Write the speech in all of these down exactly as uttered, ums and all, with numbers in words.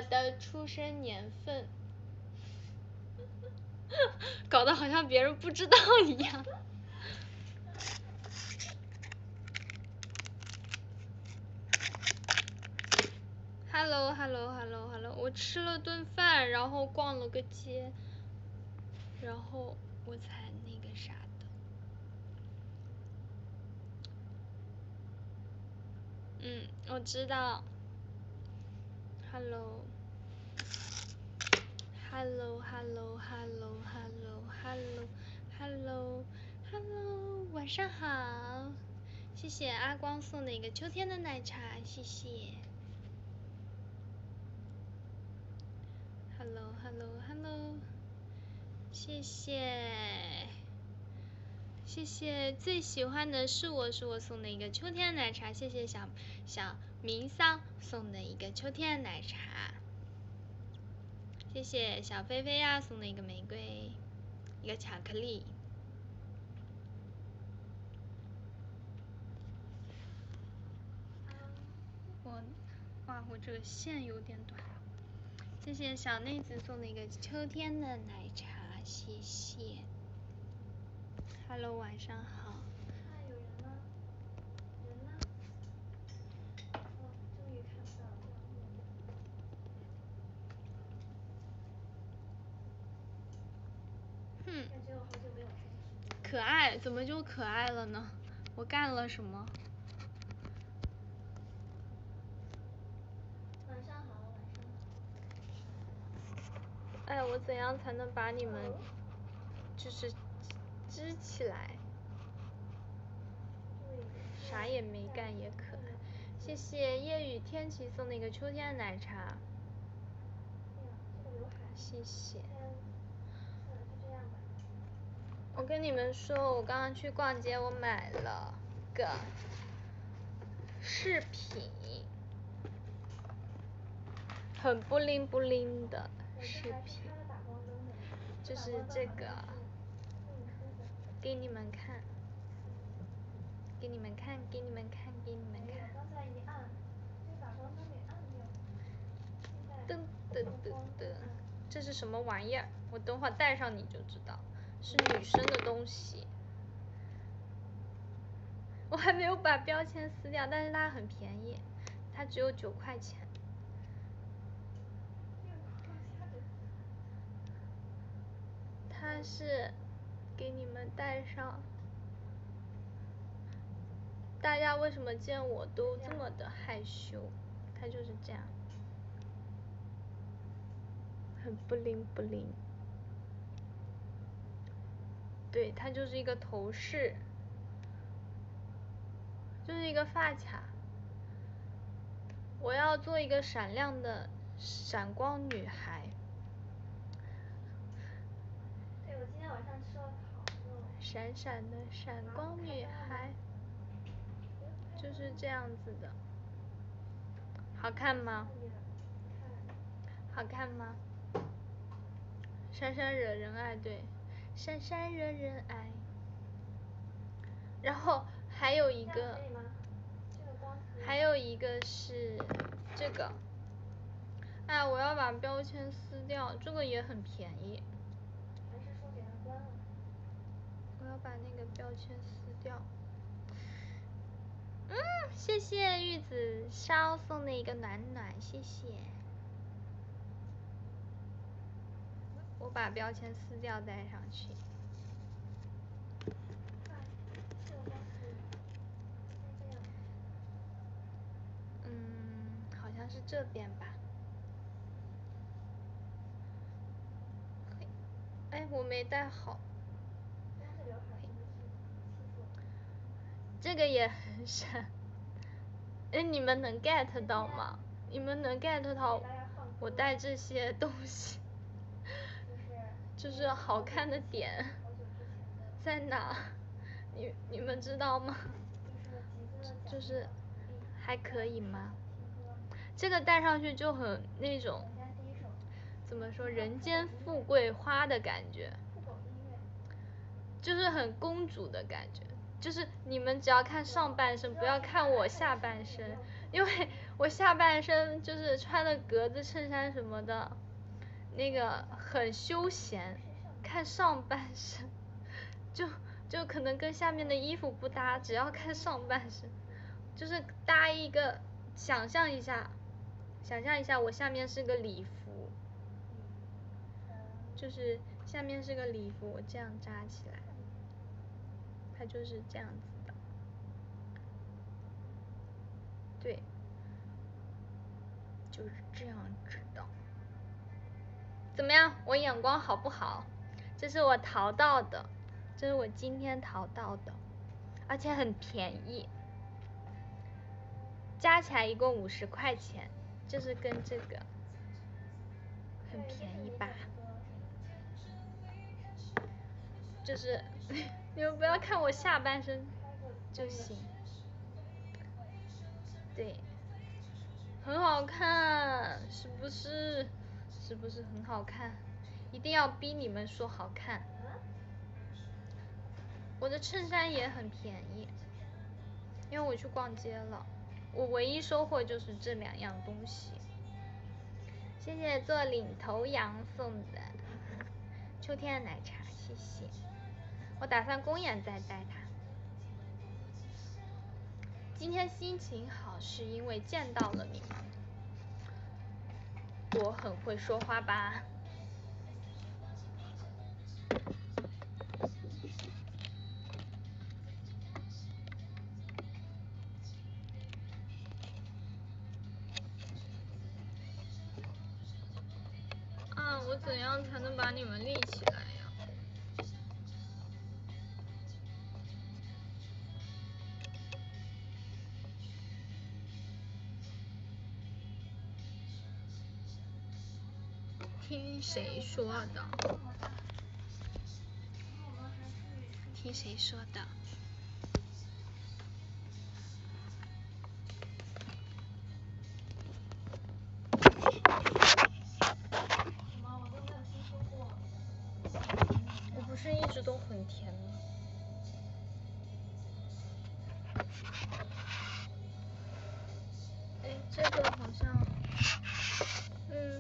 的出生年份，搞得好像别人不知道一样。Hello Hello Hello Hello， 我吃了顿饭，然后逛了个街，然后我才那个啥的。嗯，我知道。Hello Hello Hello Hello Hello Hello Hello Hello， 晚上好，谢谢阿光送的一个秋天的奶茶，谢谢。Hello Hello Hello， 谢谢谢谢，最喜欢的是我是我送的一个秋天的奶茶，谢谢小小明桑送的一个秋天的奶茶，谢谢小菲菲呀送的一个玫瑰，一个巧克力。我哇，我这个线有点短。谢谢小内子送的一个秋天的奶茶，谢谢。Hello， 晚上好。 啊，有人吗？人呢？哦，终于看到了。 哼。 感觉我好久没有开直播。 可爱，怎么就可爱了呢？我干了什么？ 晚上好，晚上好。 哎，我怎样才能把你们就是支起来？啥也没干也可爱。谢谢夜雨天琪送的一个秋天的奶茶。 哎呀，这个刘海。 谢谢。 算了，就这样吧。 我跟你们说，我刚刚去逛街，我买了个饰品，很不灵不灵的饰品，就是这个，给你们看，给你们看，给你们看，给你们看。 刚才一按，就打光灯给按掉。 噔噔噔噔，这是什么玩意儿？我等会儿戴上你就知道，是女生的东西。我还没有把标签撕掉，但是它很便宜，它只有九块钱。它是给你们戴上。大家为什么见我都这么的害羞？它就是这样，很不灵不灵。对，它就是一个头饰，就是一个发卡。我要做一个闪亮的闪光女孩。 对，我今天晚上吃了烤肉。 闪闪的闪光女孩，就是这样子的。好看吗？好看吗？闪闪惹人爱，对，闪闪惹人爱。然后还有一个，还有一个是这个。哎，我要把标签撕掉，这个也很便宜。 还是说给它关了？ 我要把那个标签撕掉。嗯，谢谢玉子烧送的一个暖暖，谢谢。我把标签撕掉带上去。嗯，好像是这边吧。哎，我没戴好。这个也很闪。哎，你们能 get 到吗？你们能 get 到我戴这些东西就是好看的点在哪？你你们知道吗？就是还可以吗？这个戴上去就很那种怎么说人间富贵花的感觉，就是很公主的感觉， 就是你们只要看上半身，不要看我下半身，因为我下半身就是穿的格子衬衫什么的，那个很休闲。看上半身，就就可能跟下面的衣服不搭，只要看上半身，就是搭一个，想象一下，想象一下我下面是个礼服，就是下面是个礼服，我这样扎起来，它就是这样子的，对，就是这样子的。怎么样？我眼光好不好？这是我淘到的，这是我今天淘到的，而且很便宜，加起来一共五十块钱，就是跟这个很便宜吧？就是你们不要看我下半身就行，对，很好看，是不是？是不是很好看？一定要逼你们说好看。我的衬衫也很便宜，因为我去逛街了，我唯一收获就是这两样东西。谢谢做领头羊送的秋天的奶茶，谢谢。我打算公演再带它。今天心情好是因为见到了你们，我很会说话吧？啊，我怎样才能把你们立起来呀？听谁说的？听谁说的？我不是一直都很甜吗？哎，这个好像，嗯。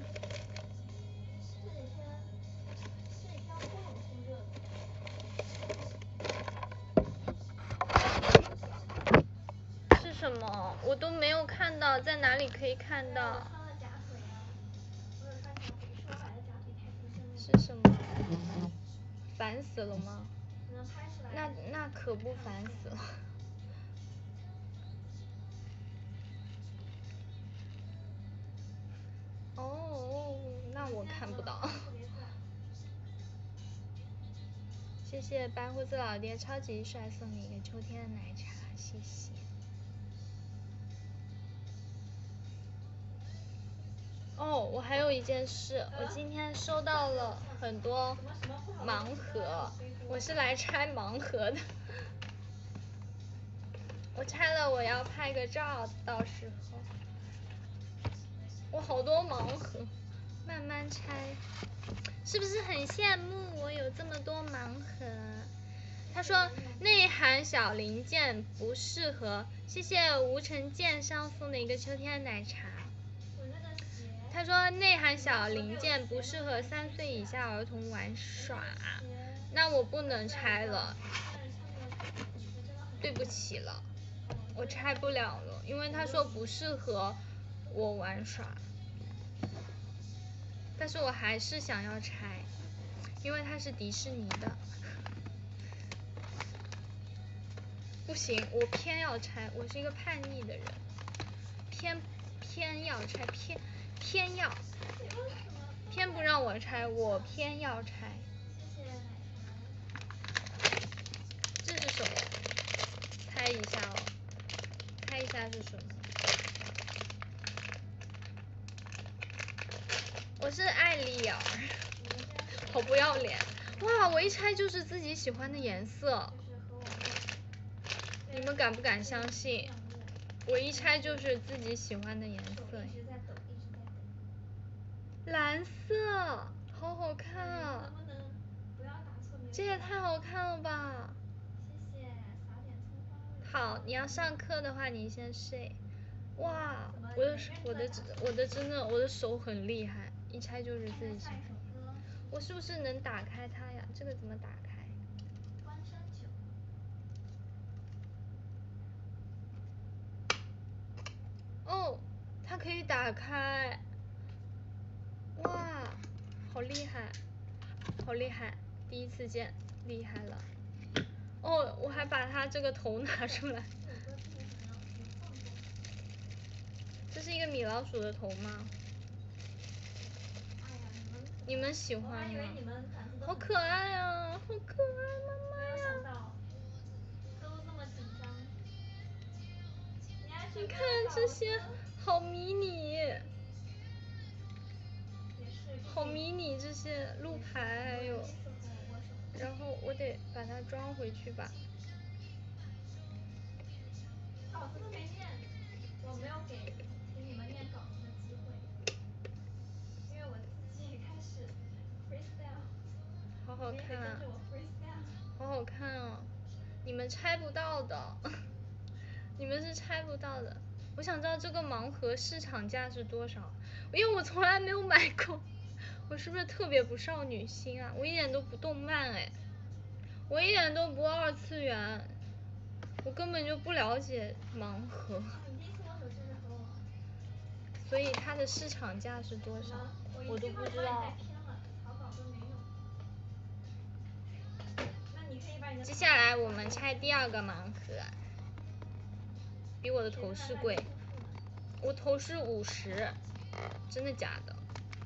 是什么？我都没有看到，在哪里可以看到？是什么？烦死了吗？那那可不烦死了。哦，那我看不到。谢谢白胡子老爹超级帅送你一个秋天的奶茶，谢谢。哦，我还有一件事，我今天收到了很多盲盒，我是来拆盲盒的。我拆了，我要拍个照，到时候。我好多盲盒，慢慢拆。是不是很羡慕我有这么多盲盒？他说内含小零件不适合，谢谢吴成剑商送的一个秋天奶茶。他说内含小零件不适合三岁以下儿童玩耍，那我不能拆了，对不起了，我拆不了了，因为他说不适合我玩耍，但是我还是想要拆，因为它是迪士尼的。不行，我偏要拆，我是一个叛逆的人，偏偏要拆，偏偏要，偏不让我拆，我偏要拆。这是什么？猜一下哦，猜一下是什么？我是艾丽尔，好不要脸！哇，我一拆就是自己喜欢的颜色，你们敢不敢相信？我一拆就是自己喜欢的颜色，蓝色，好好看啊！这也太好看了吧！ 谢谢，撒点好，你要上课的话，你先睡。哇，我的我的我的真的我的手很厉害，一拆就是自己喜欢。我是不是能打开它呀？这个怎么打开？ 关山酒。 哦，它可以打开。哇，好厉害，好厉害，第一次见，厉害了。哦，我还把它这个头拿出来。这是一个米老鼠的头吗？你们喜欢吗？好可爱啊，好可爱，妈妈呀！ 没有想到，都这么紧张。 你看这些，好迷你。好迷你这些路牌，还有，然后我得把它装回去吧。 稿子都没念，我没有给给你们念稿子的机会，因为我自己开始 freestyle。 好好看啊！ 跟着我 freestyle。 好好看哦，你们猜不到的，你们是猜不到的。我想知道这个盲盒市场价是多少，因为我从来没有买过。我是不是特别不少女心啊？我一点都不动漫哎，我一点都不二次元，我根本就不了解盲盒。 你第一次摸手机是和我。 所以它的市场价是多少？我都不知道。接下来我们拆第二个盲盒，比我的头饰贵，我头饰五十，真的假的？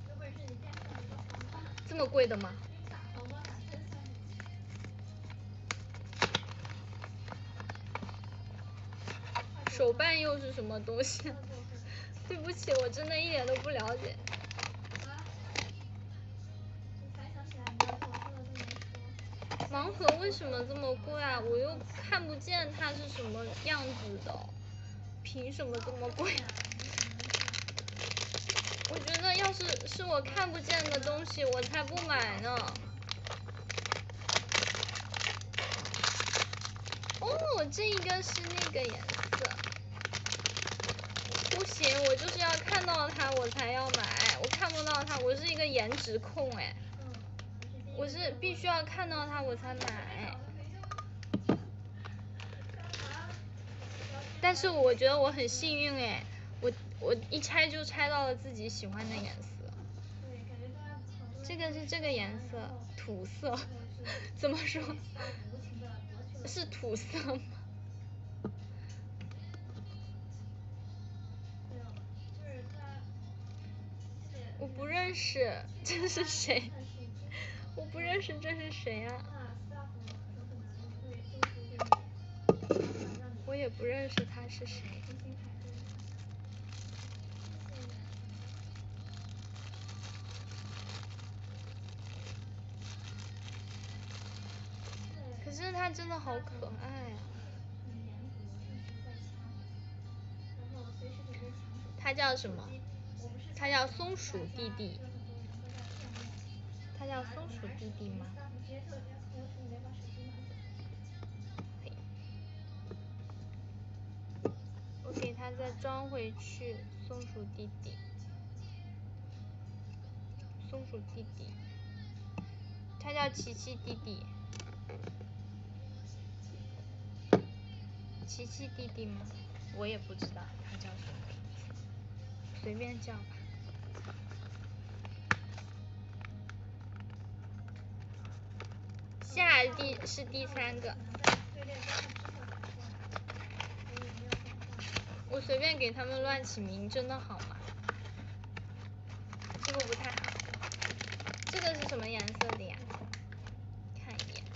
这么贵的吗？手办又是什么东西？对不起，我真的一点都不了解。盲盒为什么这么贵啊？我又看不见它是什么样子的，凭什么这么贵？我觉得要是是我看不见的东西，我才不买呢。哦，这一个是那个颜色。不行，我就是要看到它我才要买，我看不到它，我是一个颜值控哎。我是必须要看到它我才买。但是我觉得我很幸运哎，我我一拆就拆到了自己喜欢的颜色。这个是这个颜色，土色，怎么说？是土色吗？我不认识，这是谁？我不认识这是谁啊？我也不认识他是谁。可是他真的好可爱啊！他叫什么？他叫松鼠弟弟。他叫松鼠弟弟吗？我给他再装回去，松鼠弟弟。松鼠弟弟。他叫奇奇弟弟。奇奇弟弟吗？我也不知道他叫什么名字，随便叫吧。下第是第三个。我随便给他们乱起名，真的好吗？这个不太好。这个是什么颜色的呀？看一眼。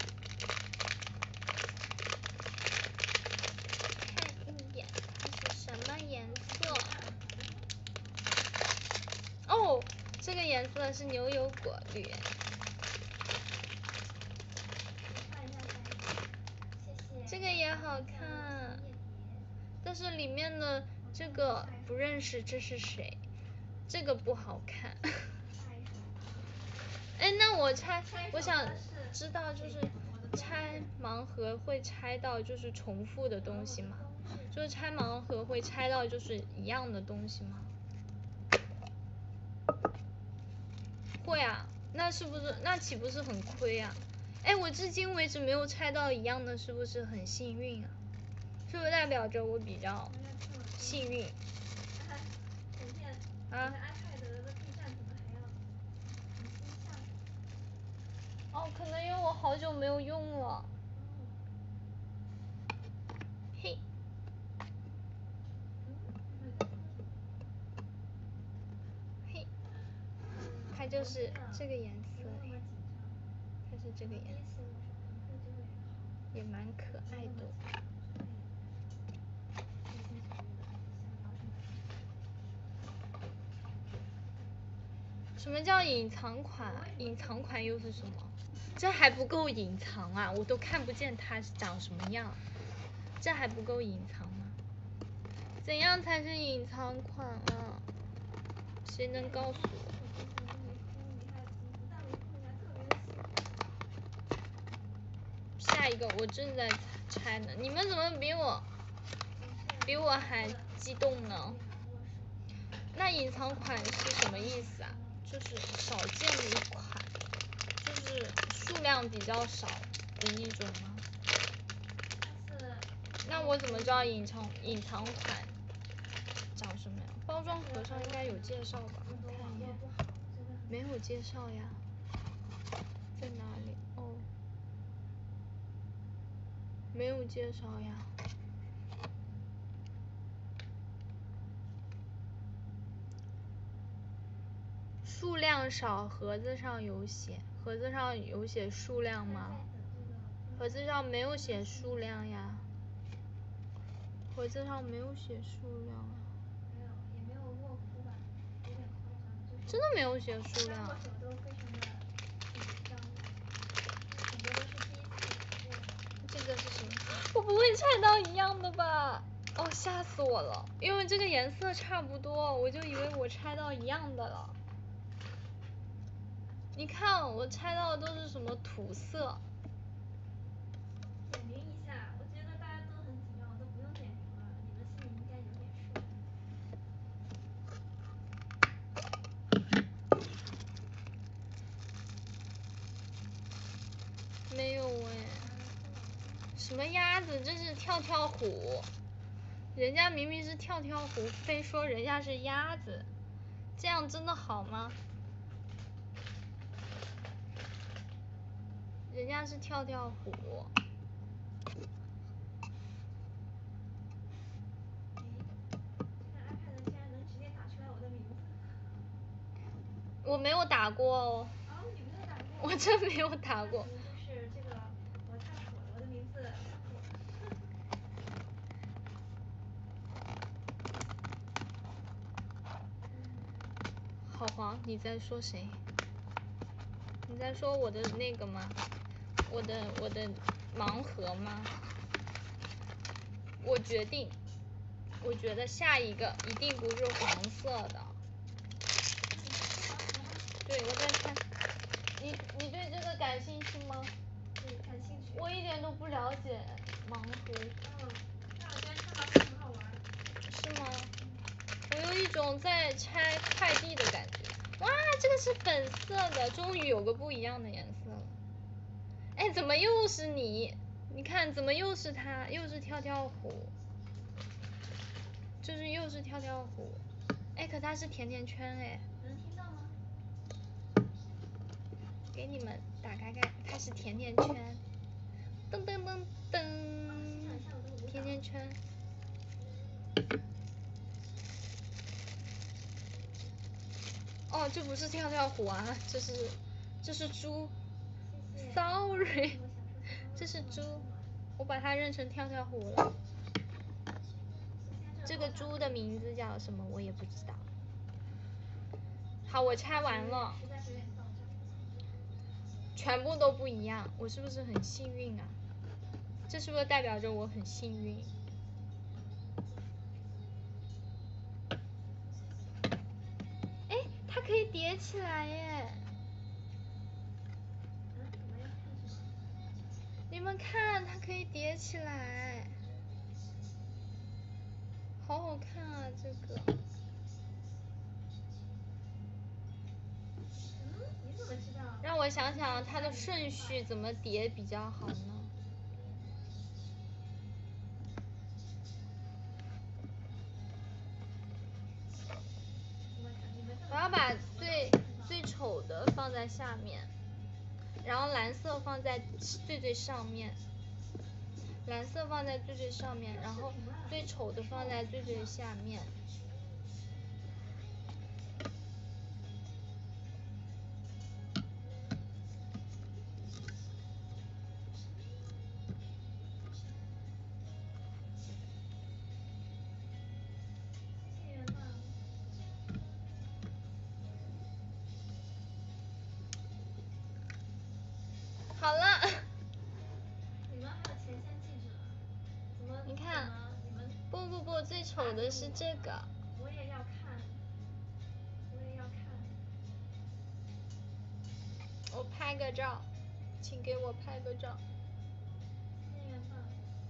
看一眼，它是什么颜色？哦，这个颜色是牛油果绿。这个也好看，但是里面的这个不认识，这是谁？这个不好看。哎，那我猜，我想知道就是拆盲盒会拆到就是重复的东西吗？就是拆盲盒会拆到就是一样的东西吗？会啊，那是不是那岂不是很亏啊？哎，我至今为止没有拆到一样的，是不是很幸运啊？是不是代表着我比较幸运？啊？哦，可能因为我好久没有用了。嘿。嘿。它就是这个颜色，它是这个颜色，也蛮可爱的。什么叫隐藏款？隐藏款又是什么？这还不够隐藏啊，我都看不见它长什么样，这还不够隐藏吗？怎样才是隐藏款啊？谁能告诉我？下一个我正在拆呢，你们怎么比我比我还激动呢？那隐藏款是什么意思啊？就是少见的一款，就是数量比较少的一种吗？那我怎么知道隐藏隐藏款长什么样？包装盒上应该有介绍吧？看一眼，没有介绍呀，在哪里？哦，没有介绍呀。数量少，盒子上有写，盒子上有写数量吗？盒子上没有写数量呀。盒子上没有写数量啊。 没有，也没有卧铺吧，有点夸张。 真的没有写数量。 握手都非常的紧张，很多都是第一次握。 这个是什么？我不会拆到一样的吧？哦，吓死我了！因为这个颜色差不多，我就以为我拆到一样的了。你看，我拆到的都是什么土色？ 点名一下，我觉得大家都很紧张，我都不用点名了，你们心里应该有点数。 没有哎。什么鸭子？这是跳跳虎。人家明明是跳跳虎，非说人家是鸭子，这样真的好吗？人家是跳跳虎。 这个 iPad 竟然能直接打出来我的名字。 我没有打过哦。 哦，你没有打过？ 我真没有打过。 就是这个，我太火了，我的名字太火了。 好黄，你在说谁？你在说我的那个吗？我的我的盲盒吗？我决定，我觉得下一个一定不是黄色的。对，我在看。你你对这个感兴趣吗？ 对，感兴趣。 我一点都不了解盲盒。 嗯，但我觉得拆盲盒很好玩。是吗？我有一种在拆快递的感觉。哇，这个是粉色的，终于有个不一样的颜色了。哎，怎么又是你？你看，怎么又是他？又是跳跳虎。就是又是跳跳虎。哎，可它是甜甜圈哎。 能听到吗？ 给你们打开看，它是甜甜圈。噔噔噔噔。甜甜圈。哦，这不是跳跳虎啊，这是这是猪。Sorry， 这是猪，我把它认成跳跳虎了。这个猪的名字叫什么？我也不知道。好，我拆完了。全部都不一样，我是不是很幸运啊？这是不是代表着我很幸运？哎，它可以叠起来耶！ 嗯，我们要看什么？ 你们看，它可以叠起来，好好看啊，这个。 嗯，你怎么知道？ 让我想想它的顺序怎么叠比较好呢？我要把最最丑的放在下面，然后蓝色放在最最上面，蓝色放在最最上面，然后最丑的放在最最下面。好了。 你们还有前线记者，怎么？ 你看， 你们不不不，最丑的是这个。 我也要看，我也要看。 我拍个照，请给我拍个照。 谢谢缘分。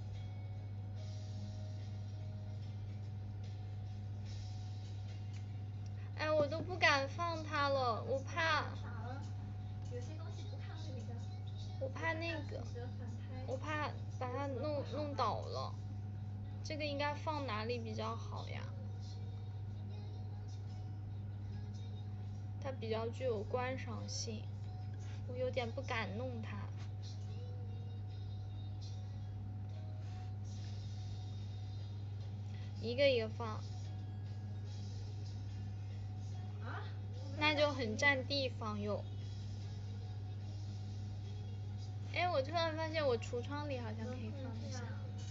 哎，我都不敢放它了，我怕。 傻了，有些东西不看会比较。 我怕那个，我怕把它弄弄倒了。这个应该放哪里比较好呀？它比较具有观赏性，我有点不敢弄它。一个一个放。 啊？ 那就很占地方哟。哎，我突然发现我橱窗里好像可以放得下。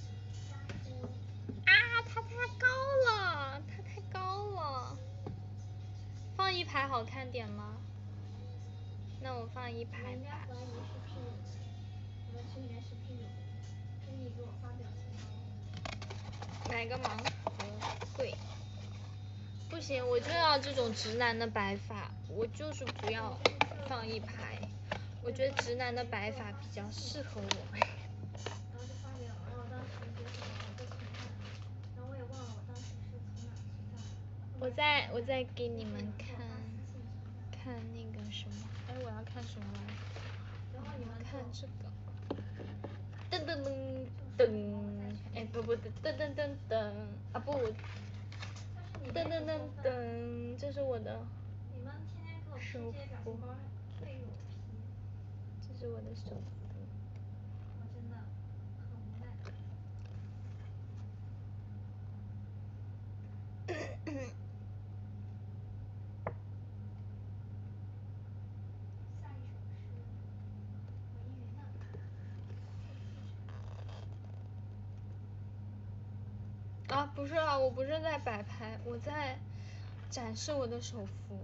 啊，它太高了，它太高了。放一排好看点吗？那我放一排吧。 人家怀疑是 P 有的，我在群里面是 P 有的，可以给我发表情包。 买个盲盒，对。不行，我就要这种直男的白发，我就是不要放一排。我觉得直男的白发比较适合我。 然后就发给我，然后我当时觉得我在群看，然后我也忘了我当时是从哪去看。 我再我再给你们看看那个什么，哎，我要看什么来着？ 然后你们看这个。噔噔噔噔，哎不不噔噔噔噔噔啊不，噔噔噔噔，这是我的。 你们天天给我 P 这些表情包，费我 P。 这是我的手幅。 我真的很无奈。下一首是文云呢。 啊，不是啊，我不是在摆拍，我在展示我的手幅。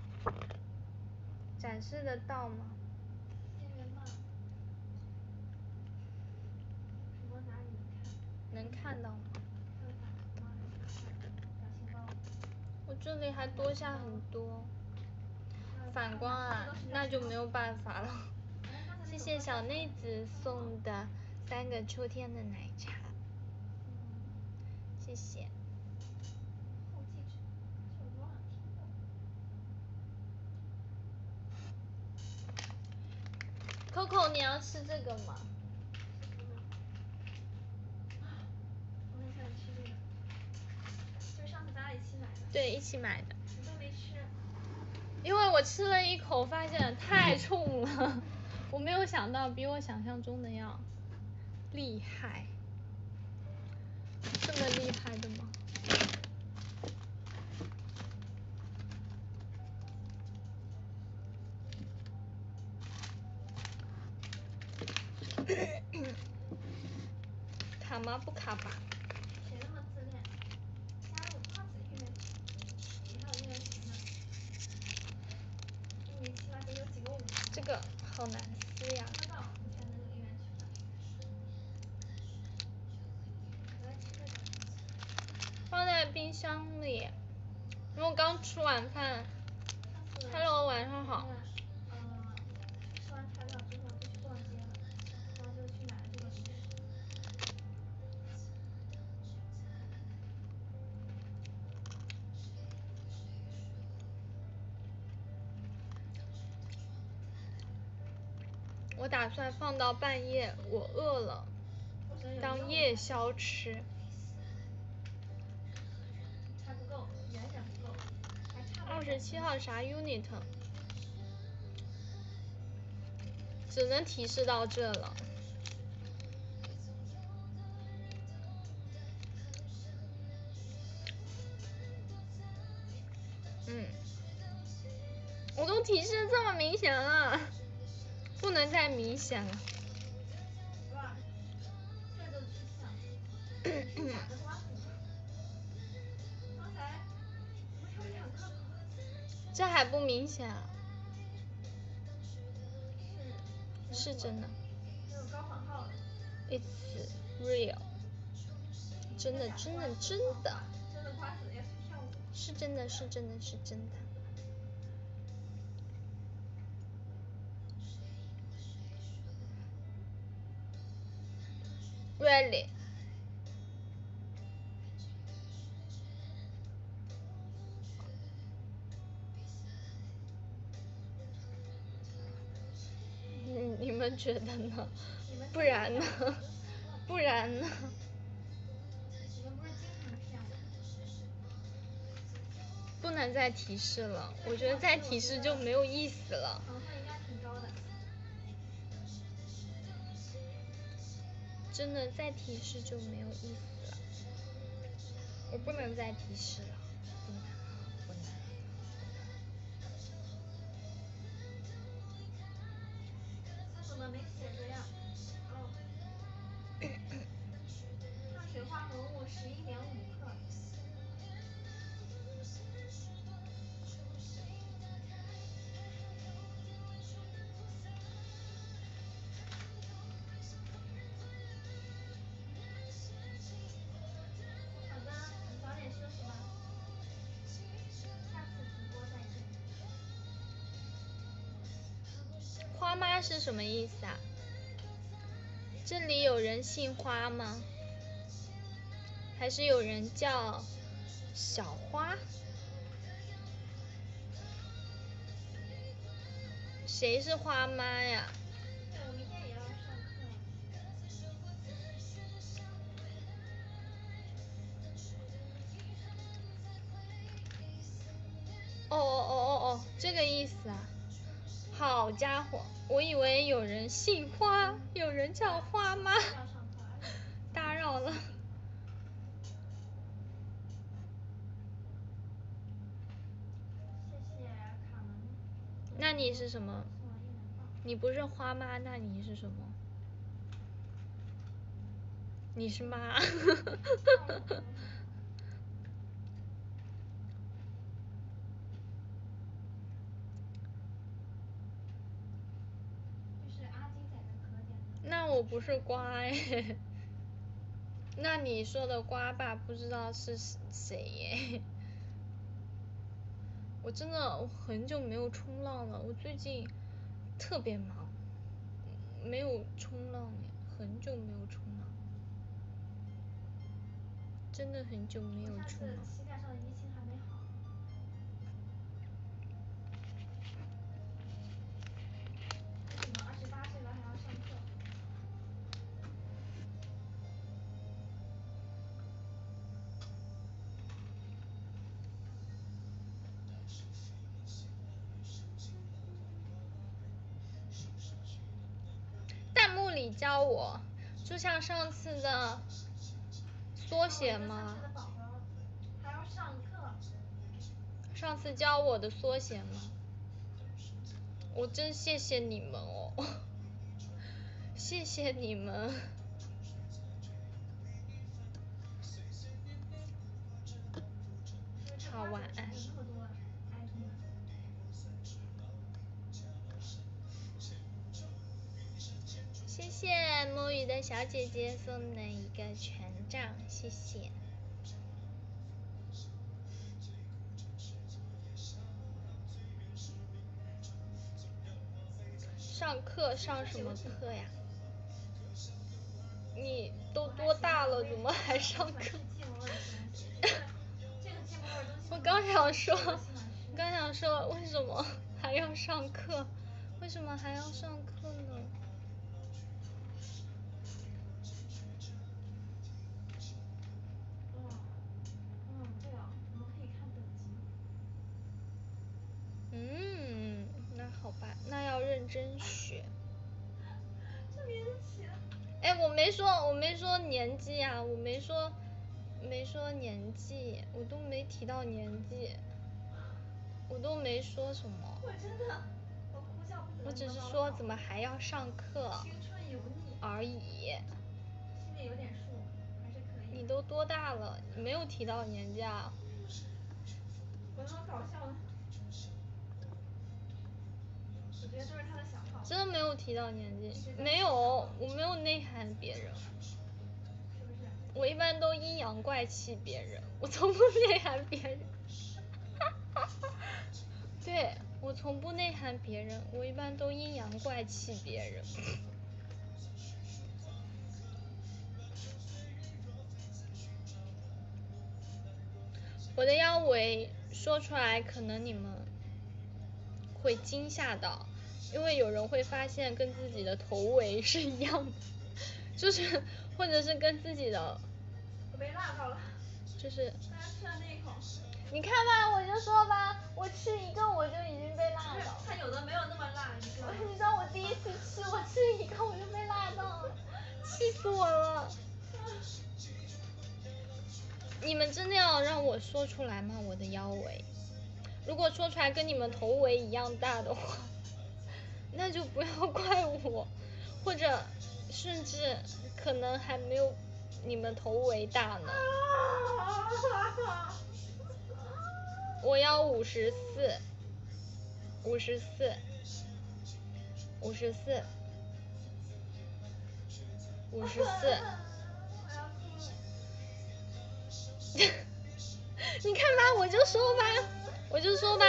展示得到吗？ 什么哪里能看？ 能看到吗？ 看反光还是看表情包？ 我这里还多下很多。反光啊，那就没有办法了。谢谢小内子送的三个秋天的奶茶。谢谢。 后继者，这首歌好像听过。 Coco， 你要吃这个吗？ 我很想吃这个，就是上次咱俩一起买的。 对，一起买的。 你都没吃。 因为我吃了一口，发现太冲了，我没有想到比我想象中的要厉害，这么厉害的吗？卡吗？不卡吧。 谁那么自恋？加入花子应援群，你还有应援群呢？一年七八九有几个五？ 这个好难撕呀。 知道你才能有应援群呢。我来吃这个。 放在冰箱里。因为我刚吃完饭。Hello， 晚上好。 呃，吃完材料之后就去逛街了，然后就去买了我打算放到半夜，我饿了，当夜宵吃。 还不够，远远不够，还差二十七号啥 unit？ 只能提示到这了。嗯，我都提示这么明显了，不能再明显了。 哇，这就吃相，假的瓜子。刚才怎么有两个瓜子？ 这还不明显啊？ 是。 是真的。 这有高仿号的。 It's real。真的，真的，真的。 真的瓜子要去跳舞。 是真的，是真的，是真的。Really？ 嗯，你们觉得呢？不然呢？不然呢？ 你们不是经常骗我？ 不能再提示了，我觉得再提示就没有意思了。 糖分应该挺高的。 真的再提示就没有意思了，我不能再提示了，不能，不能。 他怎么没写着呀？哦。碳水化合物十一点五克。好的，你早点休息吧。下次直播再见。 花妈是什么意思啊？这里有人姓花吗？还是有人叫小花？谁是花妈呀？ 对，我明天也要上课。 哦哦哦哦哦，这个意思啊！好家伙，我以为有人姓花，有人叫花妈，打扰了。 谢谢卡门。 那你是什么？你不是花妈，那你是什么？你是妈。 就是阿金仔的可点的。 那我不是瓜哎。那你说的瓜爸不知道是谁耶？我真的我很久没有冲浪了，我最近特别忙，没有冲浪耶，很久没有冲浪，真的很久没有冲浪。 膝盖上的淤青还没好。为什么二十八岁了还要上课？ 弹幕里教我，就像上次的缩写吗？ 还要上课。 上次教我的缩写吗？我真谢谢你们哦，谢谢你们。好，晚安。谢谢摸鱼的小姐姐送的一个权杖，谢谢。上课上什么课呀？你都多大了，怎么还上课？我刚想说，刚想说，为什么还要上课？为什么还要上课呢？ 真雪。 这名字起的。 哎，我没说，我没说年纪啊，我没说，没说年纪，我都没提到年纪，我都没说什么。 我真的，我哭笑不得。 我只是说怎么还要上课青春油腻而已。 心里有点数，还是可以。 你都多大了？你没有提到年纪啊。 我那么搞笑呢？我觉得都是他的小号。 真的没有提到年纪，没有，我没有内涵别人。 是不是？ 我一般都阴阳怪气别人，我从不内涵别人。对，我从不内涵别人，我一般都阴阳怪气别人。我的腰围说出来可能你们会惊吓到，因为有人会发现跟自己的头围是一样的，就是或者是跟自己的。 我被辣到了。 就是。 大家吃的那一口。 你看吧，我就说吧，我吃一个我就已经被辣到了。 它有的没有那么辣，你知道吗？ 你知道我第一次吃，我吃一个我就被辣到了，气死我了。你们真的要让我说出来吗？我的腰围，如果说出来跟你们头围一样大的话，那就不要怪我，或者甚至可能还没有你们头围大呢。我要五十四，五十四，五十四，五十四。你看吧，我就说吧，我就说吧。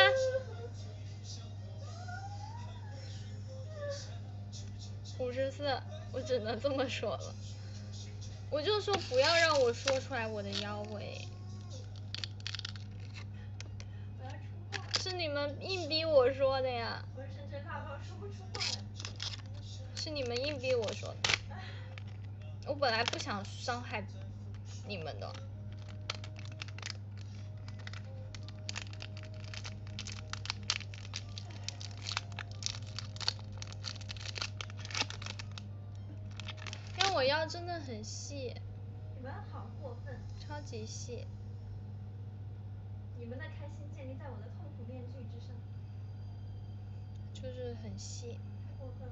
五十四，我只能这么说了。我就说不要让我说出来我的腰围。是你们硬逼我说的呀。 我甚至辣到说不出话来。 是你们硬逼我说的。我本来不想伤害你们的。因为我腰真的很细。 你们好过分。 超级细。 你们的开心建立在我的痛苦面具之上。 就是很细。 太过分了。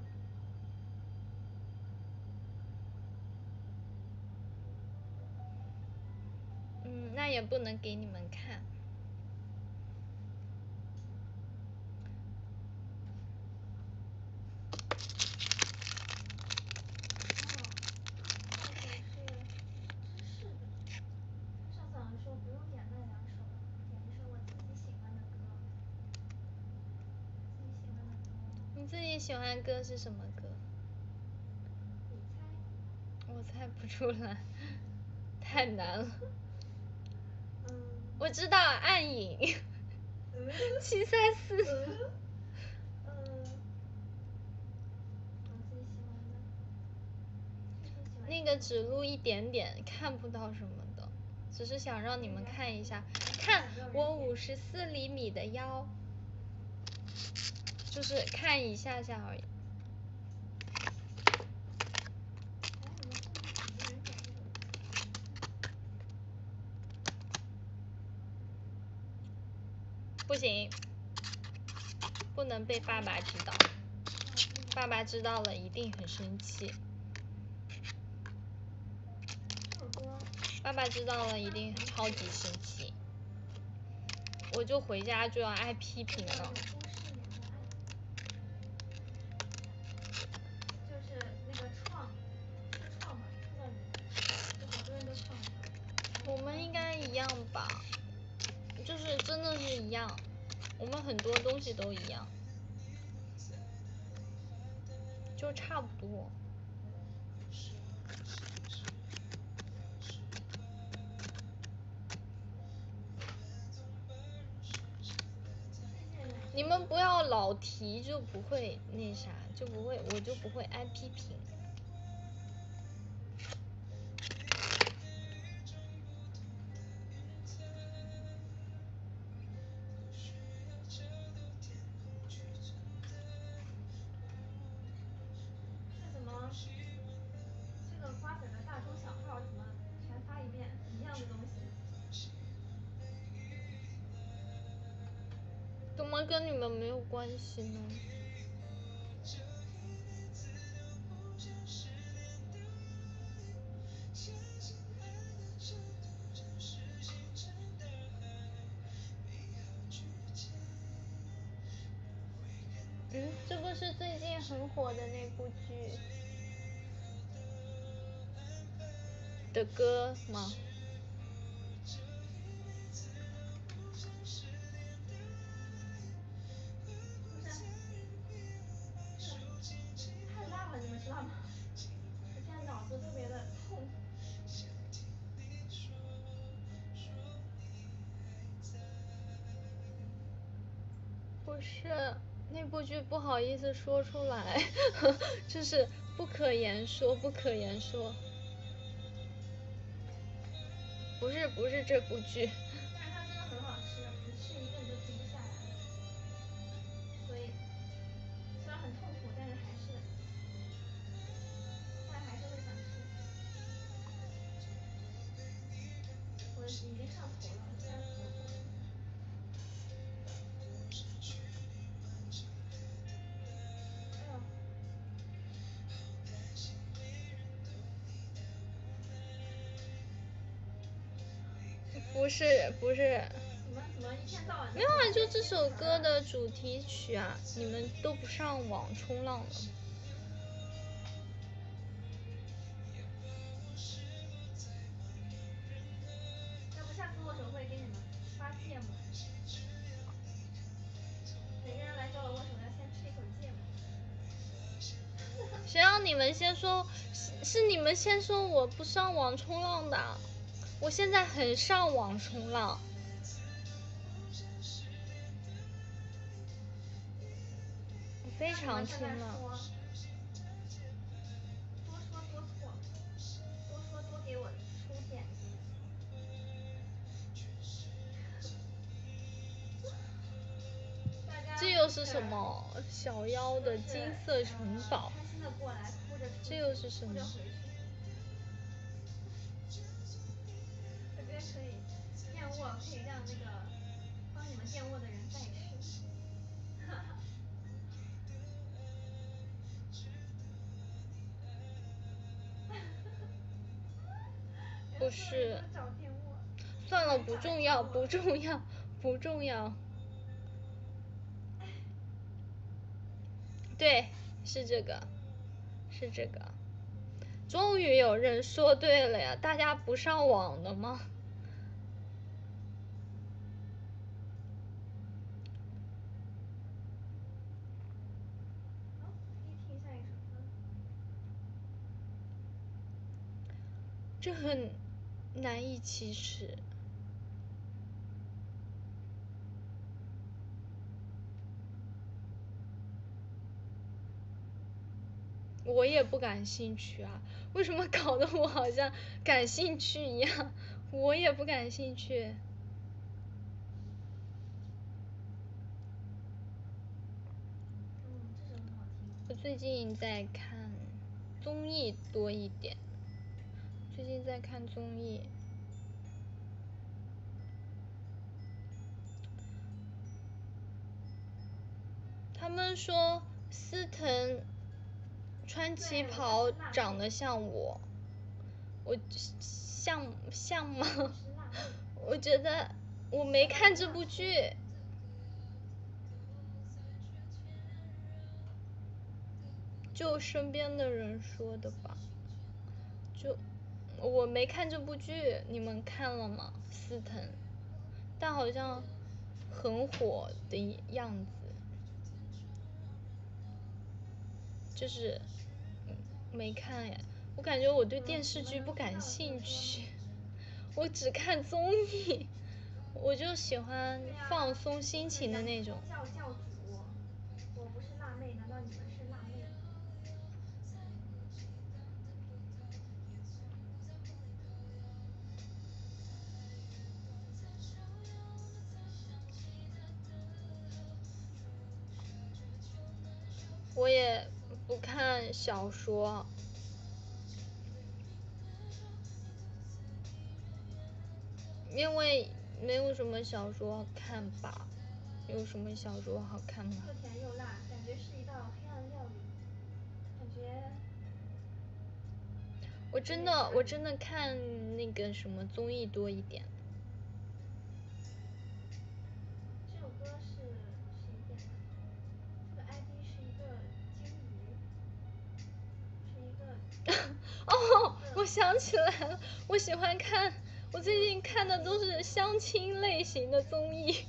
嗯，那也不能给你们看。你自己喜欢的歌是什么歌？ 你猜。 我猜不出来，太难了。 嗯。 我知道暗影。 嗯。 七三四。 嗯。嗯。我最喜欢的。 那个只录一点点，看不到什么的，只是想让你们看一下，看我五十四厘米的腰，就是看一下下而已。不行，不能被爸爸知道，爸爸知道了一定很生气。爸爸知道了一定超级生气，我就回家就要挨批评了。 就是那个创，是创吧，创造语，就好多人都创。 我们应该一样吧，就是真的是一样，我们很多东西都一样，就差不多。你们不要老提，就不会那啥，就不会，我就不会挨批评。 怎么跟你们没有关系呢？嗯，这不是最近很火的那部剧的歌吗？ 太辣了，你们知道吗？我现在脑子特别的痛。 不是，那部剧不好意思说出来，就是不可言说，不可言说。不是不是这部剧。 但是它真的很好吃，你吃一个你就停不下来了。所以虽然很痛苦，但是还是，但还是会想吃。我已经上头了，虽然头痛。哎呦。 不是不是。 你们怎么一天到晚？ 没有啊，就这首歌的主题曲啊，你们都不上网冲浪了。 要不下次握手会给你们发芥末，每个人来找我握手要先吃一口芥末。 谁让你们先说，是你们先说我不上网冲浪的，我现在很上网冲浪。我非常冲浪。 多说多错，多说多给我出点子。 这又是什么？小妖的金色城堡。 开心的过来，哭着出去， 这又是什么？ 哭着回去。这边可以电握，可以让那个帮你们电握的人代吃。 不是。算了，不重要，不重要，不重要。对，是这个，是这个。终于有人说对了呀！大家不上网的吗？这很难以启齿。我也不感兴趣啊，为什么搞得我好像感兴趣一样？我也不感兴趣。 嗯，这首很好听。 我最近在看综艺多一点，最近在看综艺。他们说司藤穿旗袍长得像我，我像像吗？我觉得我没看这部剧。就身边的人说的吧，就我没看这部剧，你们看了吗？司藤，但好像很火的样子。就是没看呀，我感觉我对电视剧不感兴趣，我只看综艺，我就喜欢放松心情的那种。 叫教主，我不是辣妹，难道你们是辣妹？ 我也不看小说，因为没有什么小说看吧。 有什么小说好看吗？ 又甜又辣，感觉是一道黑暗料理，感觉。 我真的我真的看那个什么综艺多一点。 这首歌是谁点的？这个 I D 是一个鲸鱼，是一个。 哦，我想起来了，我喜欢看，我最近看的都是相亲类型的综艺。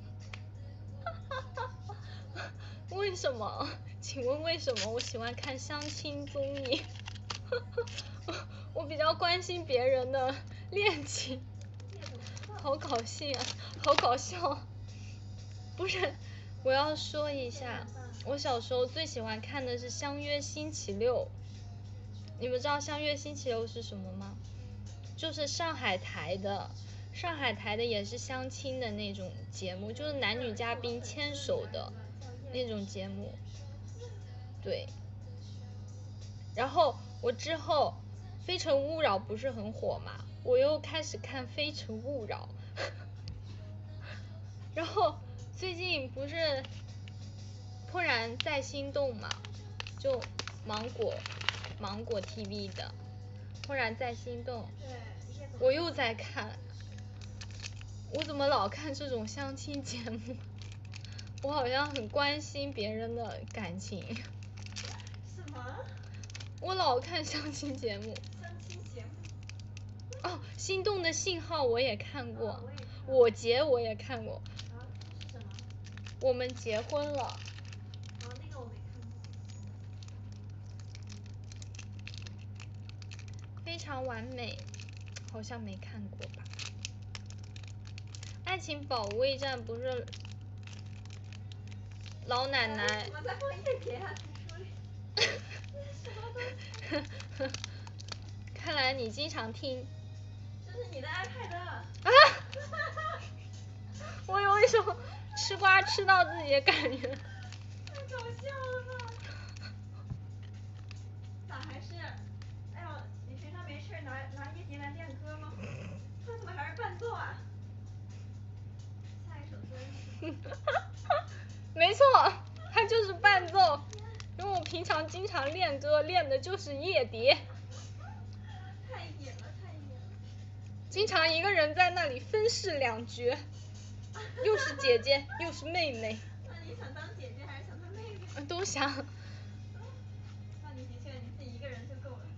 为什么？请问为什么我喜欢看相亲综艺？我比较关心别人的恋情。好搞笑啊，好搞笑。不是，我要说一下，我小时候最喜欢看的是《相约星期六》。你们知道《相约星期六》是什么吗？就是上海台的，上海台的也是相亲的那种节目，就是男女嘉宾牵手的那种节目。对。然后我之后《非诚勿扰》不是很火嘛，我又开始看《非诚勿扰》。然后最近不是突然在心动嘛，就芒果芒果 T V 的突然在心动，我又在看。我怎么老看这种相亲节目？我好像很关心别人的感情。 什么？ 我老看相亲节目。 相亲节目。 哦，心动的信号我也看过， 哦、我, 也看我结我也看过。 啊，是什么？ 我们结婚了。 哦，那个我没看过。 非常完美，好像没看过吧。爱情保卫战不是老奶奶。 怎么在放夜蝶啊？听说里。什么东西？ 看来你经常听。 这是你的 iPad。啊！ 我有一种吃瓜吃到自己的感觉。 太搞笑了吧？咋还是？哎呦，你平常没事拿拿夜蝶来练歌吗？他怎么还是伴奏啊？下一首歌是。 没错，它就是伴奏。因为我平常经常练歌，练的就是夜蝶。 太野了，太野了。 经常一个人在那里分饰两角，又是姐姐又是妹妹。 那你想当姐姐还是想当妹妹？ 都想。 那你的确，你自己一个人就够了。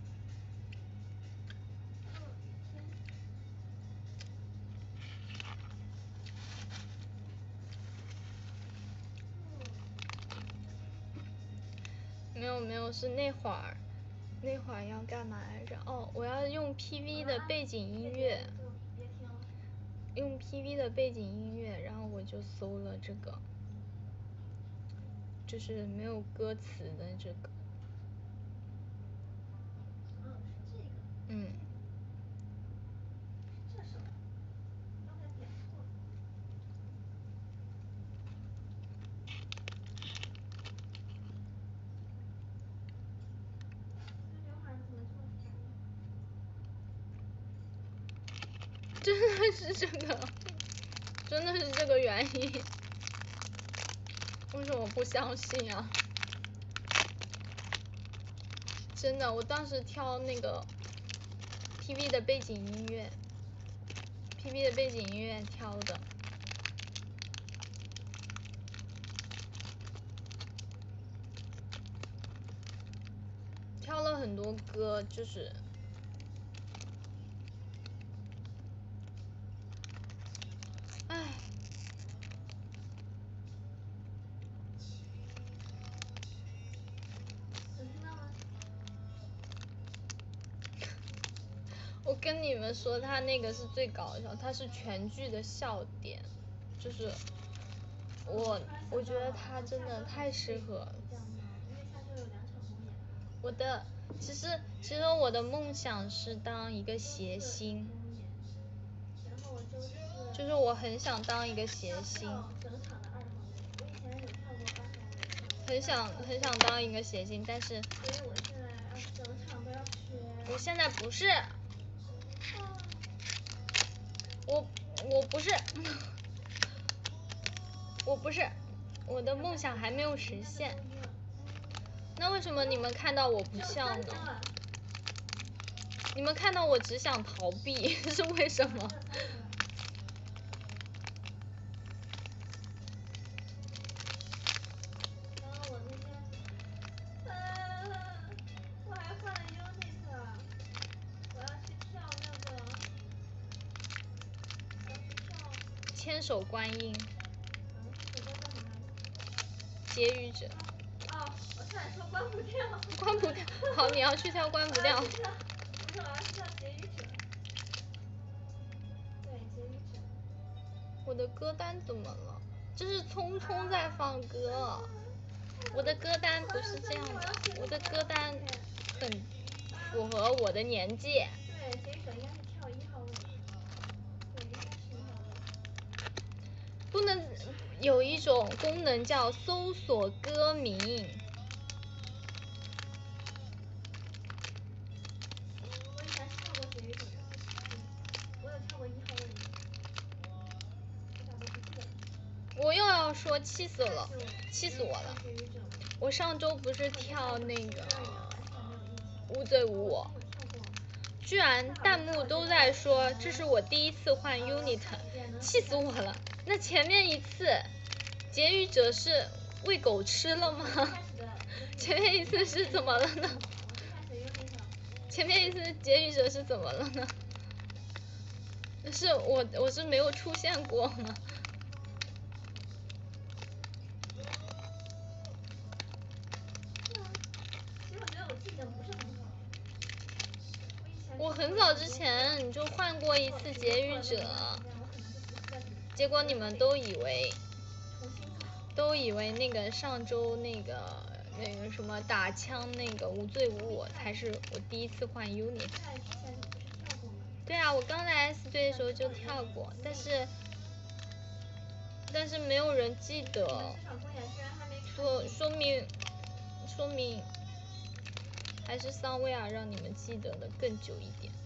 没有没有，是那会儿，那会儿要干嘛来着？哦，我要用 P V 的背景音乐。 别听了。 用 P V 的背景音乐，然后我就搜了这个，就是没有歌词的这个。 嗯，是这个。 嗯。 这首。刚才点错了。这刘海怎么这么甜呢？ 真的是这个，真的是这个原因。为什么不相信啊？真的，我当时挑那个 P V 的背景音乐 ，P V 的背景音乐挑的。挑了很多歌，就是。唉。 有听到吗？ 我跟你们说，他那个是最搞笑，他是全剧的笑点，就是我我觉得他真的太适合。 因为下周有两场公演。 我的其实其实我的梦想是当一个谐星。 然后我周四。 就是我很想当一个谐星。 整场的二号位，我以前有跳过八号位。 很想很想当一个谐星，但是。 所以我现在要整场都要学。 我现在不是。我我不是， 我不是，我的梦想还没有实现。那为什么你们看到我不笑呢？你们看到我只想逃避，是为什么？千手观音。结语者。 哦，我差点说关不掉。 关不掉，好，你要去跳关不掉。 不是，我要去跳结语者。对，结语者。 我的歌单怎么了？这是聪聪在放歌。我的歌单不是这样的，我的歌单很符合我的年纪。 对，结语者应该是跳一号位。对，应该是一号位。 不能有一种功能叫搜索歌名。 我以前跳过结语者，我有跳过一号位。 我又要说气死了，气死我了！我上周不是跳那个无罪无我，居然弹幕都在说这是我第一次换 unit， 气死我了！那前面一次结语者是喂狗吃了吗？前面一次是怎么了呢？前面一次结语者是怎么了呢？是我我是没有出现过吗？我很早之前就换过一次结语者，结果你们都以为都以为那个上周那个那个什么打枪那个无罪无我才是我第一次换 unit。对啊，我刚来 S 队的时候就跳过，但是但是没有人记得，说说明说明还是桑威尔让你们记得的更久一点。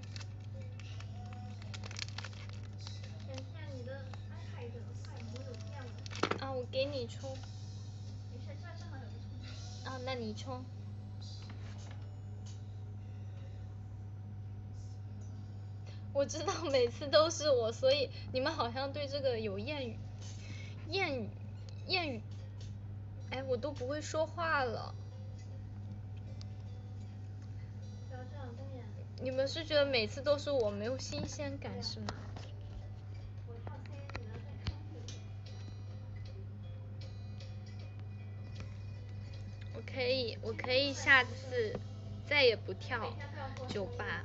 啊，我给你充。啊，那你充。我知道每次都是我，所以你们好像对这个有谚语，谚语，谚语，哎，我都不会说话了。你们是觉得每次都是我没有新鲜感是吗？我可以，我可以下次再也不跳酒吧。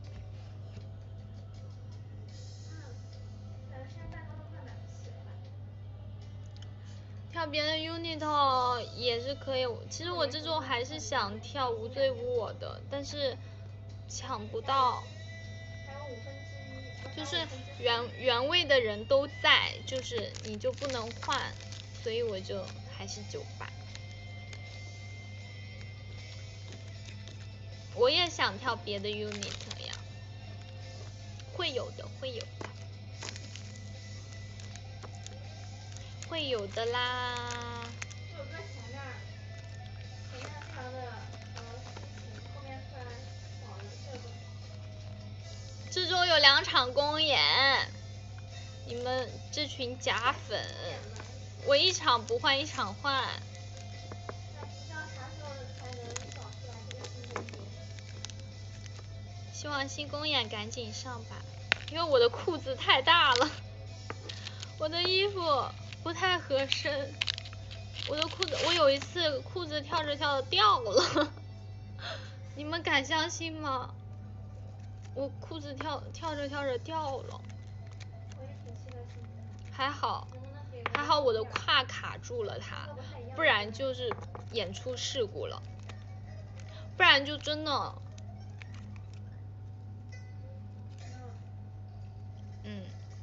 跳别的 unit 也是可以，其实我这周还是想跳无罪无我的，但是抢不到，就是原原位的人都在，就是你就不能换，所以我就还是酒吧。我也想跳别的 unit 呀，会有的，会有的。会有的啦。 这首歌前面，前面非常的呃抒情，后面突然少了这个。 这周有两场公演，你们这群假粉，我一场不换一场换。 那即将啥时候才能找出来这个新公演？ 希望新公演赶紧上吧，因为我的裤子太大了，我的衣服不太合身，我的裤子，我有一次裤子跳着跳着掉了，你们敢相信吗？我裤子跳跳着跳着掉了。 我也挺期待新公演。 还好，还好我的胯卡住了它，不然就是演出事故了，不然就真的。嗯。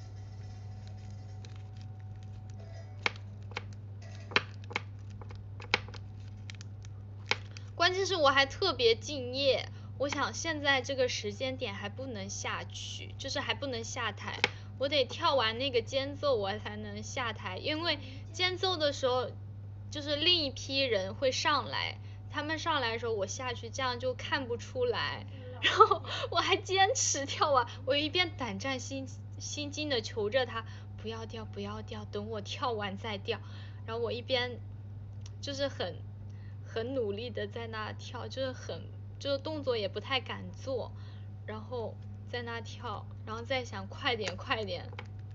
关键是我还特别敬业，我想现在这个时间点还不能下去，就是还不能下台， 我得跳完那个间奏我才能下台，因为间奏的时候就是另一批人会上来，他们上来的时候我下去，这样就看不出来。然后我还坚持跳完，我一边胆战心心惊的求着他不要掉不要掉，等我跳完再掉。然后我一边就是很很努力的在那跳，就是很就是动作也不太敢做，然后在那跳，然后再想快点快点，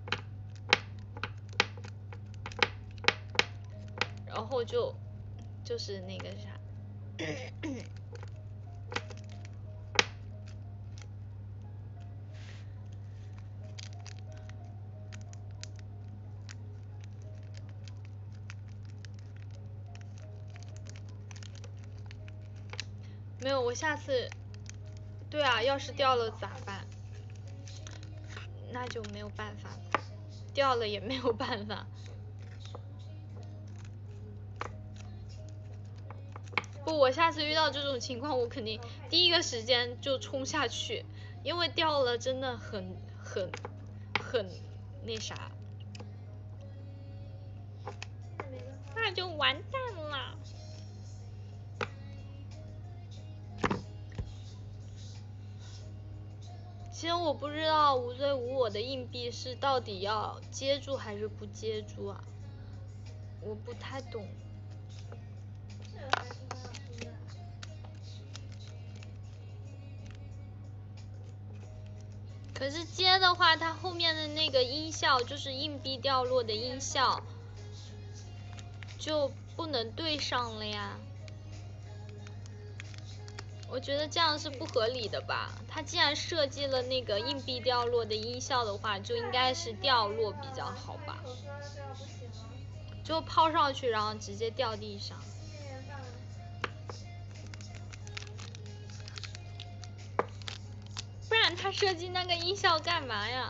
然后就就是那个啥。没有，我下次，对啊，要是掉了咋办？那就没有办法，掉了也没有办法。不，我下次遇到这种情况，我肯定第一个时间就冲下去，因为掉了真的很很很那啥，那就完蛋了。其实我不知道无罪无我的硬币是到底要接住还是不接住啊，我不太懂。 这个还是很好听的。 可是接的话，它后面的那个音效就是硬币掉落的音效，就不能对上了呀。我觉得这样是不合理的吧？它既然设计了那个硬币掉落的音效的话，就应该是掉落比较好吧？就抛上去，然后直接掉地上。不然他设计那个音效干嘛呀？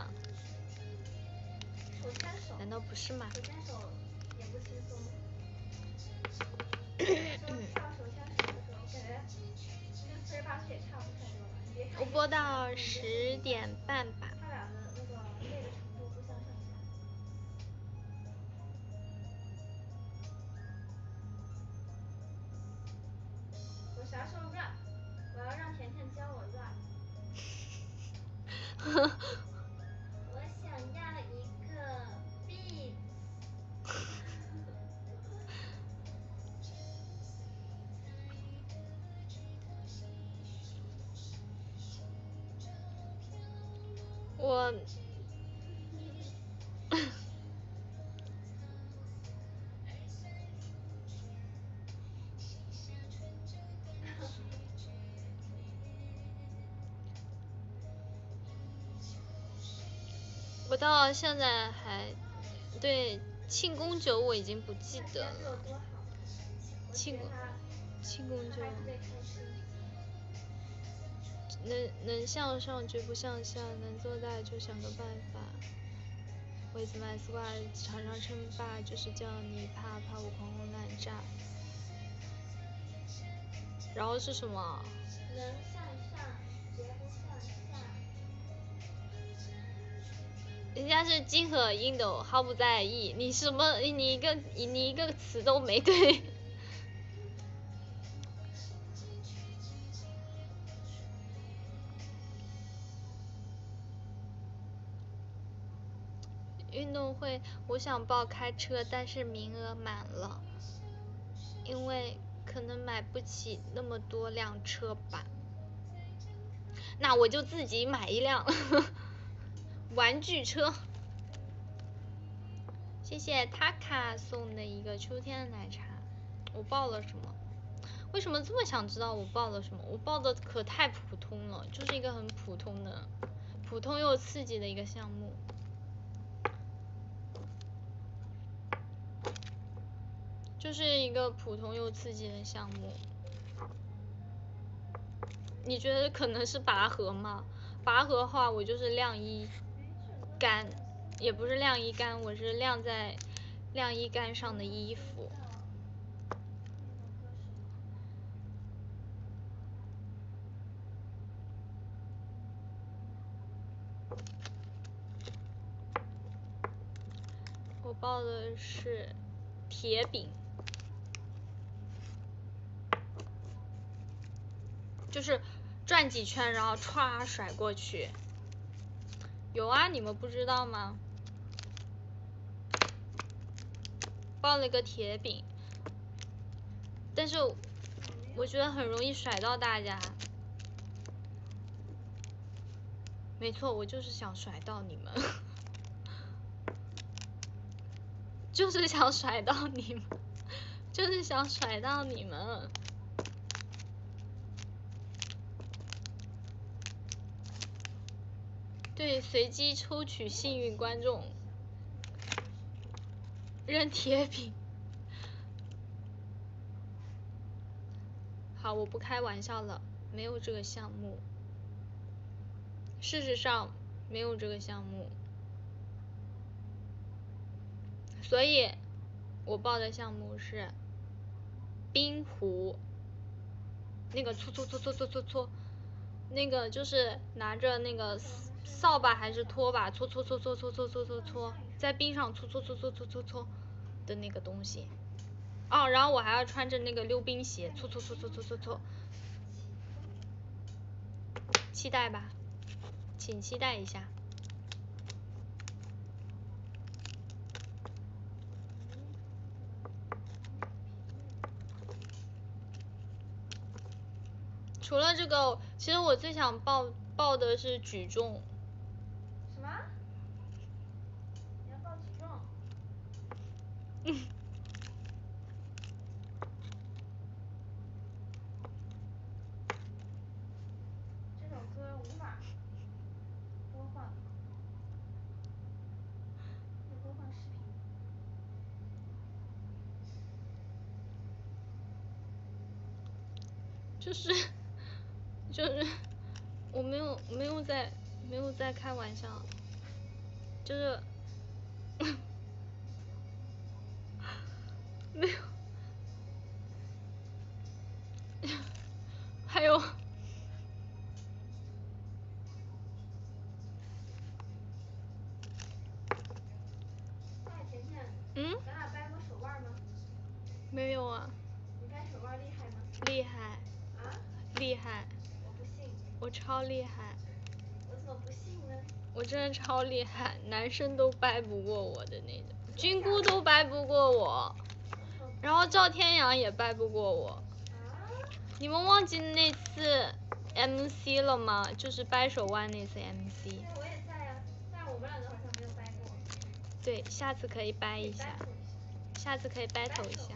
手牵手。 难道不是吗？ 手牵手也不轻松。跳手牵手的时候，感觉跟四十八岁也差不太多了。你别看。 我播到十点半吧。 他俩的那个累的程度不相上下。我啥时候 rap？ 我要让甜甜教我 rap。我想要一个 beat。 我我到现在还对庆功酒我已经不记得了。庆功庆功酒。能能向上绝不向下，能做大就想个办法。With my squad 常常称霸，就是叫你怕怕我狂轰滥炸。然后是什么？ 能向上绝不向下。 人家是金和印斗毫不在意，你什么你一个你一个词都没对。运动会我想报开车，但是名额满了，因为可能买不起那么多辆车吧。那我就自己买一辆玩具车。谢谢塔卡送的一个秋天的奶茶。我报了什么？为什么这么想知道我报了什么？我报的可太普通了，就是一个很普通的普通又刺激的一个项目。就是一个普通又刺激的项目。你觉得可能是拔河吗？拔河的话我就是晾衣杆，也不是晾衣杆，我是晾在晾衣杆上的衣服。 报的是铁饼，就是转几圈然后歘甩过去。有啊，你们不知道吗？报了个铁饼，但是我觉得很容易甩到大家。没错，我就是想甩到你们，就是想甩到你们，就是想甩到你们。对，随机抽取幸运观众，扔铁饼。好，我不开玩笑了，没有这个项目。事实上，没有这个项目。所以，我报的项目是冰壶。那个搓搓搓搓搓搓搓，那个就是拿着那个扫把还是拖把搓搓搓搓搓搓搓搓搓，在冰上搓搓搓搓搓搓搓的那个东西。哦，然后我还要穿着那个溜冰鞋搓搓搓搓搓搓搓。期待吧，请期待一下。除了这个，其实我最想报报的是举重。 什么？你要报举重？ 嗯。 这首歌无法播放，要播放视频。 就是就是我没有没有在没有在开玩笑，就是没有，还有哎，甜甜。 嗯？ 咱俩掰过手腕吗？ 没有啊。 你掰手腕厉害吗？ 厉害。 啊？ 厉害。 我不信。 我超厉害。 我怎么不信呢？ 我真的超厉害，男生都掰不过我的那种，菌菇都掰不过我，然后赵天阳也掰不过我。 啊？ 你们忘记那次 M C 了吗？就是掰手腕那次 M C。 对，我也在啊，但是我们两个好像没有掰过。 对，下次可以掰一下。下次可以 battle 一下。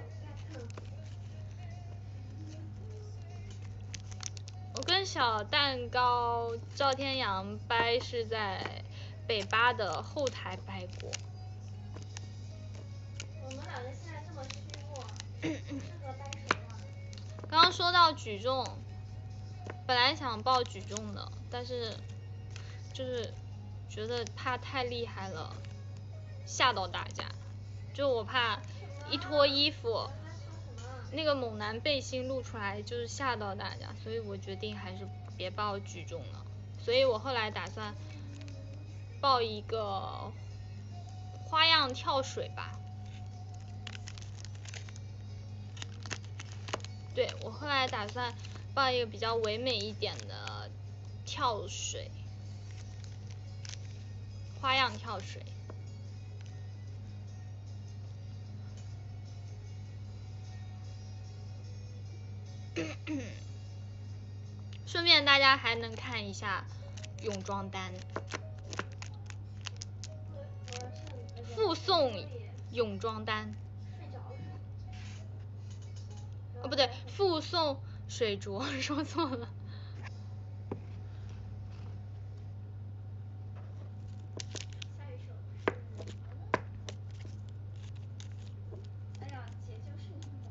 我跟小蛋糕、赵天阳掰是在北巴的后台掰过。 我们两个现在这么虚弱，不适合掰手腕。 刚刚说到举重，本来想报举重的，但是就是觉得怕太厉害了，吓到大家。就我怕一脱衣服，那个猛男背心露出来，就是吓到大家，所以我决定还是别报举重了。所以我后来打算报一个花样跳水吧。对，我后来打算报一个比较唯美一点的跳水，花样跳水。顺便大家还能看一下泳装单，附送泳装单。哦，不对，附送水镯，说错了。 下一首是哎呀，姐就是你吗？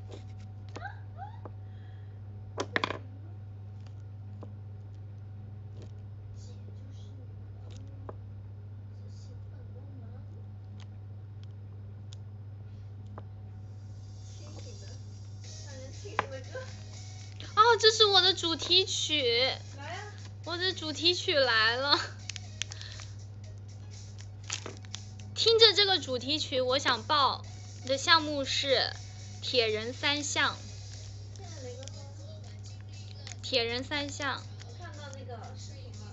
姐就是你的自信奋功能。清醒的，让人清醒的歌。 哦，这是我的主题曲。 来呀！ 我的主题曲来了。 听着这个主题曲，我想报的项目是铁人三项。 现在哪个分？ 铁人三项。 我看到那个视频了。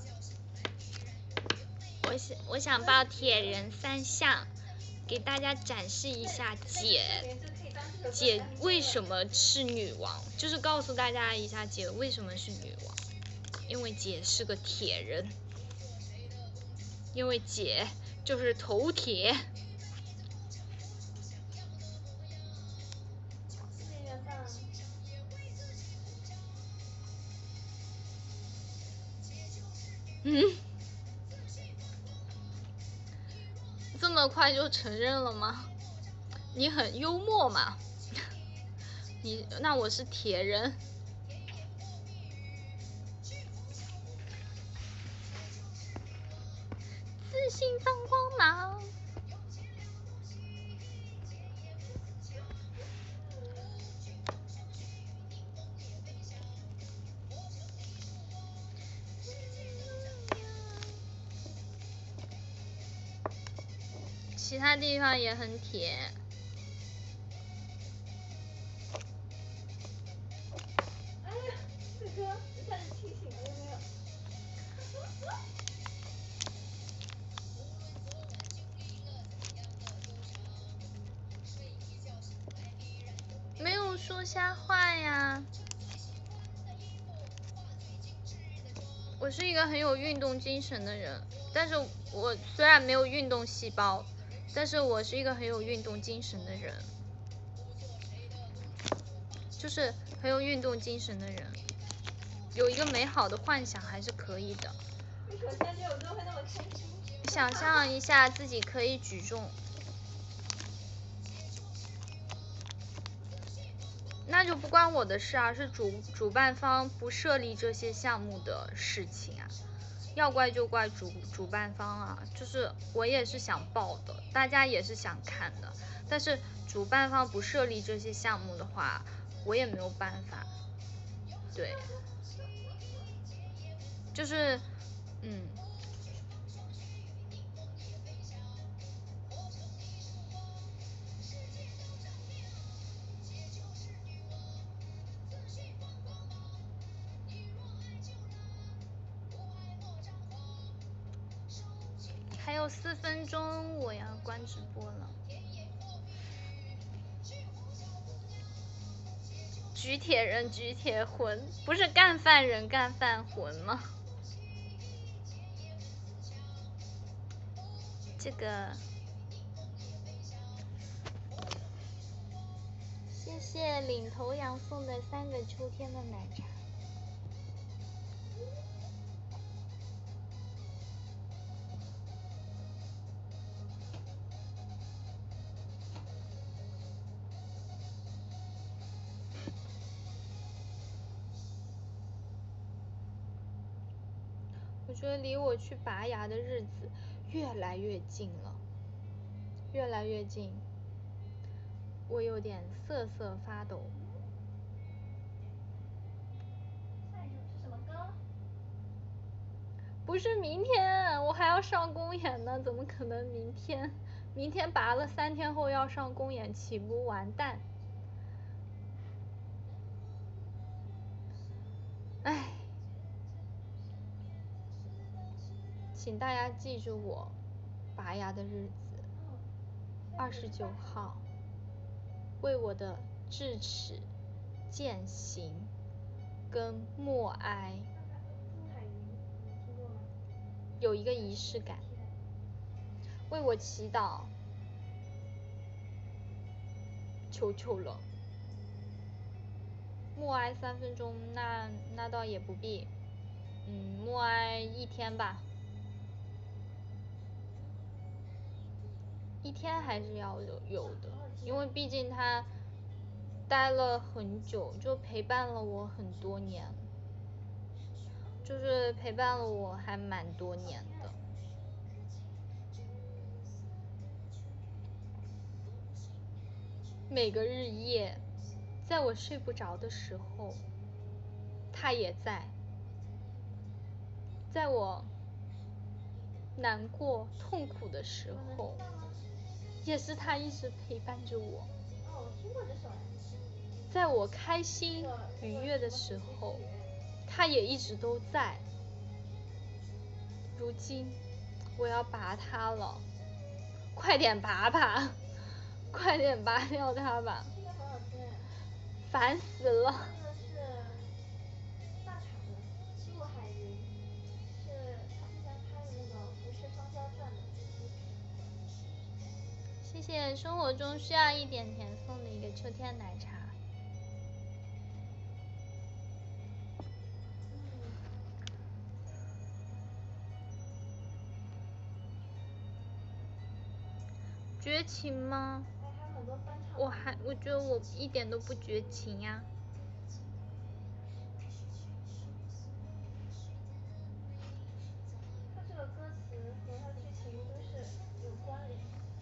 我想我想报铁人三项，给大家展示一下姐姐为什么是女王，就是告诉大家一下姐为什么是女王，因为姐是个铁人，因为姐就是头铁。 四月份。 嗯，这么快就承认了吗？你很幽默嘛。你那我是铁人。自信放光芒。其他地方也很铁。 哎呀，四哥，一下子清醒了有没有？ 没有说瞎话呀。我是一个很有运动精神的人，但是我虽然没有运动细胞，但是我是一个很有运动精神的人，就是很有运动精神的人，有一个美好的幻想还是可以的。 为什么现在有时候会那么开心？ 想象一下自己可以举重，那就不关我的事啊，是主主办方不设立这些项目的事情啊。要怪就怪主主办方啊，就是我也是想报的，大家也是想看的，但是主办方不设立这些项目的话，我也没有办法。对，就是嗯。还有四分钟，我要关直播了。举铁人，举铁魂，不是干饭人干饭魂吗？这个，谢谢领头羊送的三个秋天的奶茶。我觉得离我去拔牙的日子越来越近了，越来越近，我有点瑟瑟发抖。 下一首是什么歌？ 不是明天，我还要上公演呢，怎么可能明天？明天拔了，三天后要上公演，岂不完蛋？唉，请大家记住我拔牙的日子，二十九号，为我的智齿践行跟默哀有一个仪式感，为我祈祷，求求了。默哀三分钟，那那倒也不必，嗯，默哀一天吧，一天还是要有有的，因为毕竟他待了很久，就陪伴了我很多年，就是陪伴了我还蛮多年的。每个日夜，在我睡不着的时候，他也在；在我难过、痛苦的时候， 也是他一直陪伴着我。 哦，我听过这首。 在我开心愉悦的时候，他也一直都在。如今我要拔它了，快点拔拔，快点拔掉它吧。 这个很好听哎。 烦死了。 这个是大厂的《七雾海云》，是他之前拍的那个《不是芳香传》的主题曲。 谢谢生活中需要一点甜送的一个秋天奶茶。绝情吗？我还我觉得我一点都不绝情呀。 它这个歌词和它剧情都是有关联。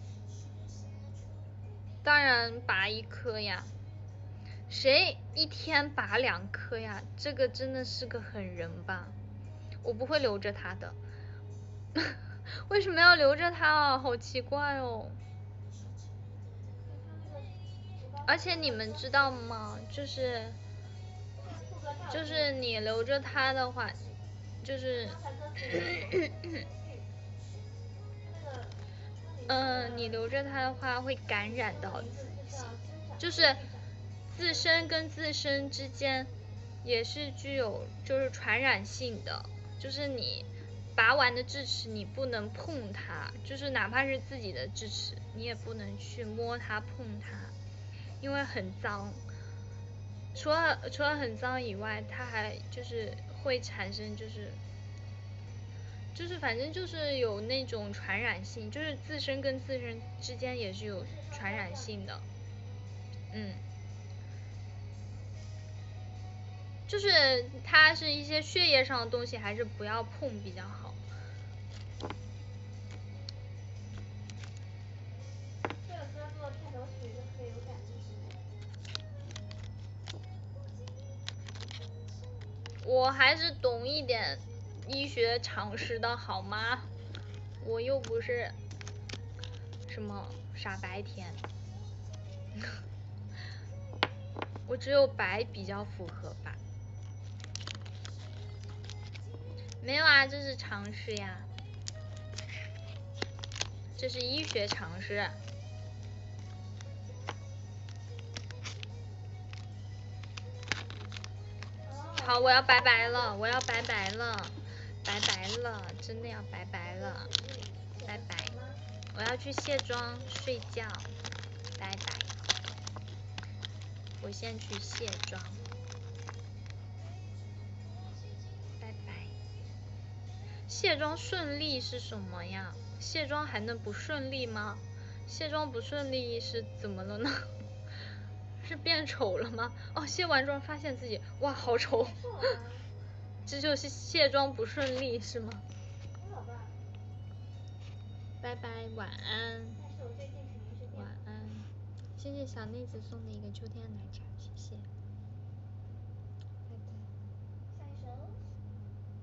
当然拔一颗呀，谁一天拔两颗呀？这个真的是个狠人吧？我不会留着他的。为什么要留着他啊？好奇怪哦。而且你们知道吗？就是就是你留着他的话，就是嗯，你留着他的话会感染到自己，就是自身跟自身之间也是具有就是传染性的，就是你拔完的智齿你不能碰它，就是哪怕是自己的智齿你也不能去摸它碰它，因为很脏。除了除了很脏以外，它还就是会产生就是就是反正就是有那种传染性，就是自身跟自身之间也是有传染性的。嗯，就是它是一些血液上的东西还是不要碰比较好。 这个歌做片头曲就特别有感觉。 我还是懂一点医学常识的好吗？我又不是什么傻白甜。我只有白比较符合吧。没有啊，这是常识呀，这是医学常识。好，我要拜拜了，我要拜拜了，拜拜了，真的要拜拜了，拜拜，我要去卸妆睡觉，拜拜，我先去卸妆，拜拜。卸妆顺利是什么呀？卸妆还能不顺利吗？卸妆不顺利是怎么了呢？是变丑了吗？哦，卸完妆发现自己哇好丑，这就是卸妆不顺利是吗？拜拜，晚安。晚安。谢谢小内子送的一个秋天奶茶。